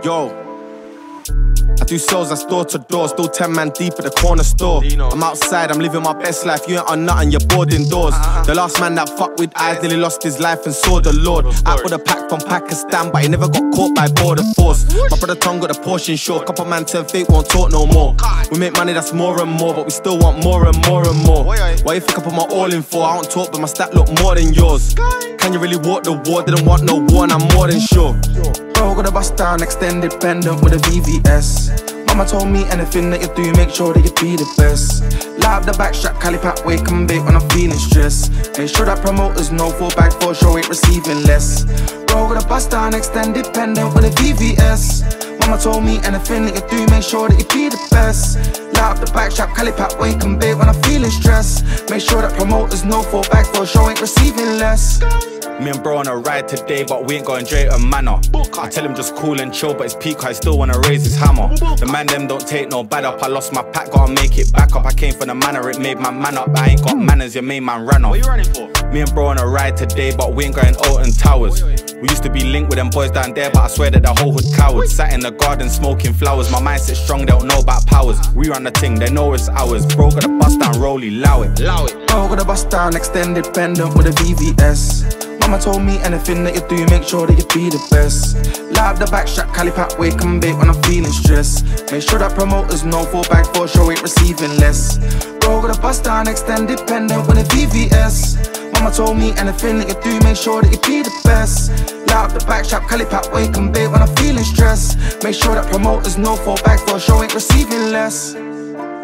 Yo, I do sales, that's door to door. Still 10 man deep at the corner store. I'm outside, I'm living my best life. You ain't on nothing, you're bored indoors. The last man that fucked with eyes nearly lost his life and saw the Lord. Out with a pack from Pakistan, but he never got caught by border force. My brother Tom got a portion short. Couple man turn fake, won't talk no more. We make money, that's more and more, but we still want more and more and more. Why you think I put my all in for? I don't talk, but my stat look more than yours. Can you really walk the war? Didn't want no war, and I'm more than sure. Bro, got a bust down, extended pendant with a VVS. Mama told me anything that you do, make sure that you be the best. Light up the back strap, Cali pack, wake and bake when I'm feeling stressed. Make sure that promoters know 4x4 show ain't receiving less. Bro, got a bust down, extended pendant with a VVS. Mama told me anything that you do, make sure that you be the best. Light up the back strap, Cali pack, wake and bake when I'm feeling stressed. Make sure that promoters know 4x4 show ain't receiving less. Me and bro on a ride today, but we ain't got Dre a manner. I tell him just cool and chill, but it's peak, I still wanna raise his hammer. The man them don't take no bad up. I lost my pack, gotta make it back up. I came from the manor, it made my man up. I ain't got manners, your main man ran off. What you running for? Me and bro on a ride today, but we ain't going Alton Towers. We used to be linked with them boys down there, but I swear that the whole hood cowards. Sat in the garden smoking flowers, my mindset strong, they don't know about powers. We run the thing, they know it's ours. Bro got a bust down, rollie, allow it. Bro got a bust down, extended pendant with a VVS. Mama told me anything that you do, make sure that you be the best. Light up the back strap, Cali pack, wake and bake when I'm feeling stressed. Make sure that promoters know 4x4 show ain't receiving less. Bro got a bust down, extended pendant with a VVS. Mama told me anything that you do, make sure that you be the best. Light up the back strap, Cali pack, wake and bake when I'm feeling stressed. Make sure that promoters know 4x4 show ain't receiving less.